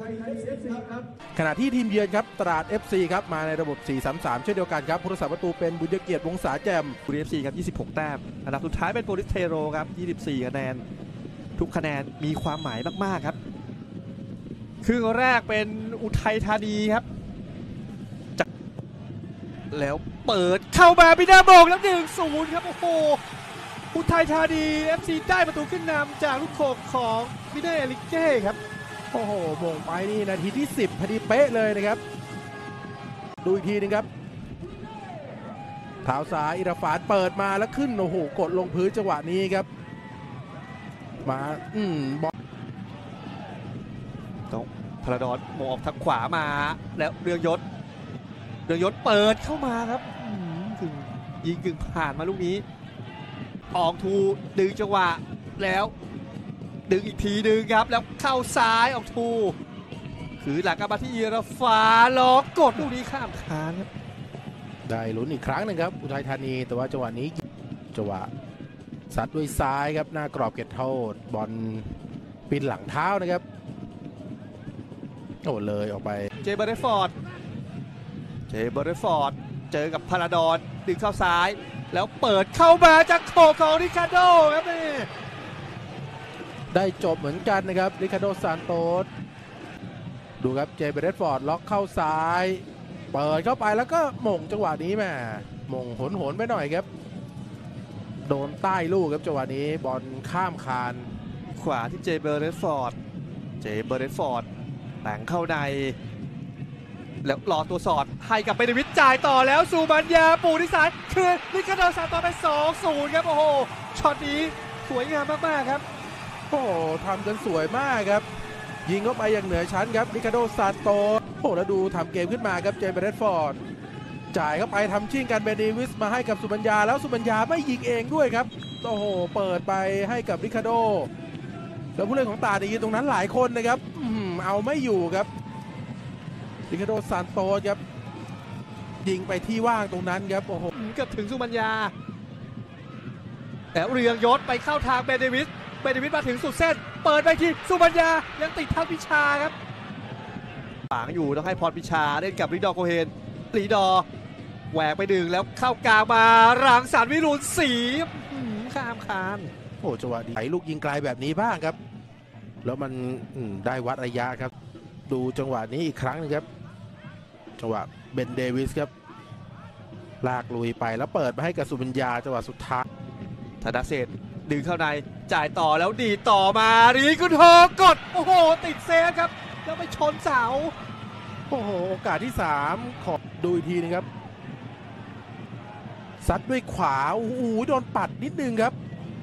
ขณะที่ทีมเยือนครับตราด FC ครับมาในระบบ 4-3-3 เช่นเดียวกันครับผู้รักษาประตูเป็นบุญเกียรติวงศาแจ่มบุรี FC ครับ26 แต้มอันดับสุดท้ายเป็นโปลิสเทโรครับ24 คะแนนทุกคะแนนมีความหมายมากๆครับครึ่งแรกเป็นอุทัยธานีครับแล้วเปิดเข้ามาบินาโมงแล้ว 1-0 ครับโอ้โหอุทัยธานี FC ได้ประตูขึ้นนำจากลูกโขกของวินเนอร์เอลิเก้ครับโอ้โหมงไปนี่นาทีที่10พอดีเป๊ะเลยนะครับดูอีกทีนึงครับเท้าซ้ายอิราฟานเปิดมาแล้วขึ้นโอ้โหกดลงพื้นจังหวะนี้ครับมาบอลต้องพลดอนมองออกทางขวามาแล้วเรืองยศเปิดเข้ามาครับกึ่งยิงกึ่งผ่านมาลูกนี้ออกทูดึงจังหวะแล้วดึงอีกทีดึงครับแล้วเข้าซ้ายออกทูคือหลังกลับมาที่อิราฟานล็อกกดลูกนี้ข้ามคานครับได้ลุ้นอีกครั้งหนึ่งครับอุทัยธานีแต่ว่าจังหวะนี้จังหวะซัดด้วยซ้ายครับหน้ากรอบเขตโทษบอลปินหลังเท้านะครับโอ้เลยออกไปเจเบอร์ฟอร์ดเจอกับพาราดอนดึงเข้าซ้ายแล้วเปิดเข้ามาจากโคของริคาร์โดครับนี่ได้จบเหมือนกันนะครับริคาร์โดซานโตสดูครับเจเบอร์ฟอร์ดล็อกเข้าซ้ายเปิดเข้าไปแล้วก็หม่งจังหวะนี้แม่หม่งโหนไปหน่อยครับโดนใต้ลูกครับจังหวะนี้บอลข้ามคานขวาที่เจเบอร์ฟอร์ดแต่งเข้าในแล้วรอตัวสอดให้กับเบเนวิดจ่ายต่อแล้วสุบัญญาปูที่สายคือริคาร์โดซานโตสไป 2-0 ครับโอ้โหช็อตนี้สวยงามมากๆครับโอ้ทำกันสวยมากครับยิงเข้าไปอย่างเหนือชั้นครับริคาร์โดซานโตสโอ้แล้วดูทำเกมขึ้นมาครับเจเบอร์ฟอร์ดจ่ายเข้าไปทำชิ่งกันเบเนวิสมาให้กับสุบัญญาแล้วสุบัญญาไม่ยิงเองด้วยครับโอ้โหเปิดไปให้กับริคาร์โดแล้วผู้เล่นของตายืนตรงนั้นหลายคนนะครับเอาไม่อยู่ครับริคาร์โดซานโตสครับยิงไปที่ว่างตรงนั้นครับโอ้โหเกือบถึงสุบัญญาแล้วเรืองยศไปเข้าทางเบเนวิสมาถึงสุดเส้นเปิดไปที่สุบัญญายังติดทัพพิชาครับฝางอยู่ต้องให้พรพิชาเล่นกับลีดอร์โคเฮนลีดอร์แหวกไปดึงแล้วเข้ากลางมารังสรรค์วิรุณศรีข้ามคานโอ้จังหวะดีลูกยิงไกลแบบนี้บ้างครับแล้วมันได้วัดระยะครับดูจังหวะนี้อีกครั้งนึงครับจังหวะเบนเดวิสครับลากลุยไปแล้วเปิดมาให้กับสุบัญญาจังหวะสุดท้ายธนเศรษฐ์ดึงเข้าในจ่ายต่อแล้วดีต่อมารีกุนโฮกดโอ้โหติดเซฟครับแล้วไปชนเสาโอ้โหโอกาสที่3ขอดูอีกทีนึงครับซัดด้วยขวาโอ้โหโดนปัดนิดนึงครับ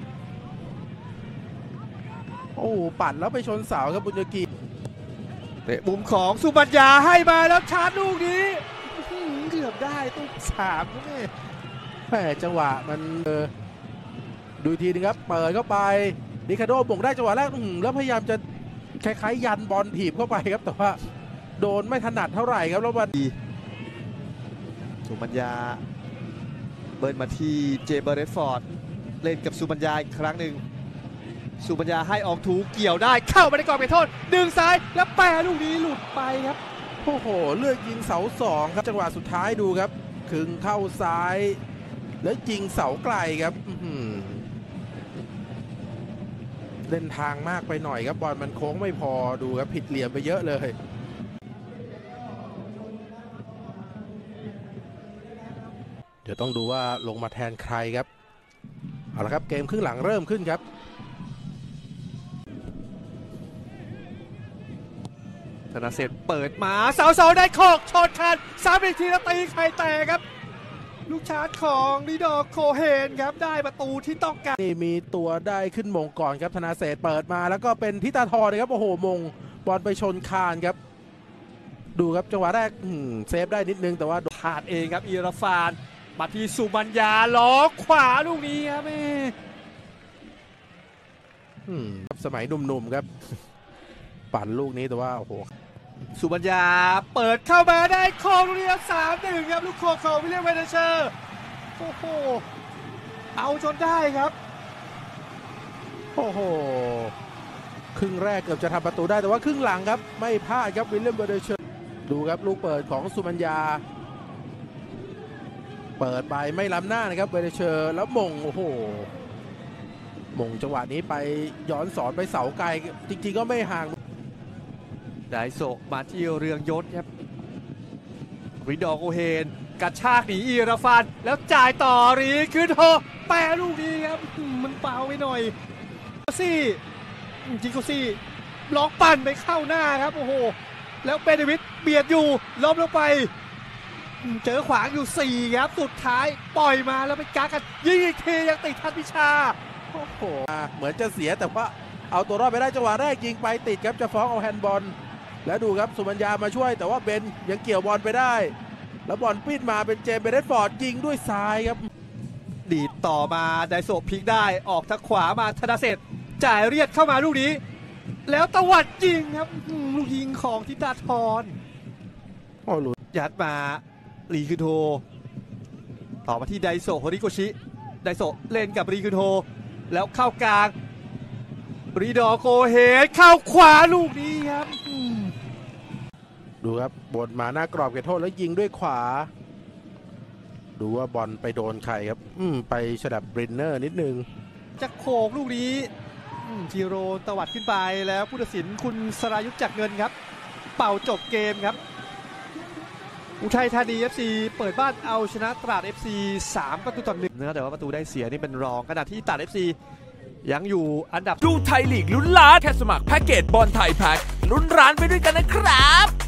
โอ้ปัดแล้วไปชนเสาครับบุญยกีเตะมุมของสุบัญญาให้มาแล้วชาร์จลูกนี้เกือบได้ตุ้ม3นี่แหมจังหวะมันดูทีนึงครับเปิดเข้าไปริคาร์โดบ่งได้จังหวะแรกแล้วพยายามจะคล้ายๆยันบอลถีบเข้าไปครับแต่ว่าโดนไม่ถนัดเท่าไหร่ครับแล้ววันสุบัญญาเบิร์นมาที่เจเบอร์ฟอร์ดเล่นกับสุบัญญาอีกครั้งหนึ่งสุบัญญาให้ออกถูเกี่ยวได้เข้าไปในกรอบเขตโทษดึงซ้ายแล้วแปรลูกนี้หลุดไปครับโอ้โหเลือกยิงเสา2ครับจังหวะสุดท้ายดูครับคึงเข้าซ้ายแล้วยิงเสาไกลครับเล่นทางมากไปหน่อยครับบอลมันโค้งไม่พอดูครับผิดเหลี่ยมไปเยอะเลยเดี๋ยวต้องดูว่าลงมาแทนใครครับเอาละครับเกมครึ่งหลังเริ่มขึ้นครับธนเศรษฐ์เปิดมาเสาได้โคกชนคัน3อีกทีแล้วตีไข่แตกครับลูกชาร์จของลีดอร์โคเฮนครับได้ประตูที่ต้องการนี่มีตัวได้ขึ้นมงก่อนครับธนาเศรษฐ์เปิดมาแล้วก็เป็นทิตาธรนะครับโอ้โหมงบอลไปชนคานครับดูครับจังหวะแรกเซฟได้นิดนึงแต่ว่าพลาดเองครับอิราฟานมาที่สุบัญญาล้อขวาลูกนี้ครับสมัยหนุ่มๆครับปั่นลูกนี้แต่ว่าโอ้โหสุบัญญาเปิดเข้ามาได้โค้งลูกนี้ 3-1 ครับลูกโค้งของวิลเลียมเวเนเชอร์โอ้โหเอาจนได้ครับโอ้โหครึ่งแรกเกือบจะทำประตูได้แต่ว่าครึ่งหลังครับไม่พลาดครับวิลเลียมเบอร์เดเชอร์ดูครับลูกเปิดของสุมัญญาเปิดไปไม่ล้ำหน้านะครับเบอร์เดเชอร์แล้วมงโอ้โหมงจังหวะนี้ไปย้อนสอนไปเสาไกลจริงๆก็ไม่ห่างไดโซมาที่เรืองยศครับริดอร์โกเฮนกระชากหนีอีราฟันแล้วจ่ายต่อรีคือโทแปะลูกนี้ครับมันเปล่าไปหน่อยซี่จิงโกซี่ล็อกปั่นไปเข้าหน้าครับโอ้โหแล้วเบเดวิดเบียดอยู่ล้มลงไปเจอขวางอยู่4ครับสุดท้ายปล่อยมาแล้วไปกักกันยิงอีกทียังติดทันพิชาโอ้โหเหมือนจะเสียแต่ว่าเอาตัวรอดไปได้จังหวะแรกยิงไปติดครับจะฟ้องเอาแฮนด์บอลแล้วดูครับสุมัญญามาช่วยแต่ว่าเบนยังเกี่ยวบอลไปได้แล้วบอลปิ้นมาเป็นเจมส์เบเรตฟอร์ดยิงด้วยซ้ายครับดีดต่อมาไดโซพลิกได้ออกทางขวามาธนาเศรษฐ์จ่ายเรียดเข้ามาลูกนี้แล้วตวัดยิงครับลูกยิงของทิตาธรยัดมารีคือโทต่อมาที่ไดโซโฮริโกชิไดโซเล่นกับรีคือโทแล้วเข้ากลางริดอร์โกเฮดเข้าขวาลูกนี้ครับดูครับบนมาหน้ากรอบเขตโทษแล้วยิงด้วยขวาดูว่าบอลไปโดนใครครับไปฉลับบรินเนอร์นิดนึงจะโขกลูกนี้จิโรตวัดขึ้นไปแล้วผู้ตัดสินคุณสรายุทธจักรเงินครับเป่าจบเกมครับอุทัยธานี FC เปิดบ้านเอาชนะตราด FC 3-1นะแต่ว่าประตูได้เสียนี่เป็นรองขณะที่ตราด FC ยังอยู่อันดับดูไทยลีกลุ้นล้านแค่สมัครแพ็กเกจบอลไทยแพ็กลุ้นร้านไปด้วยกันนะครับ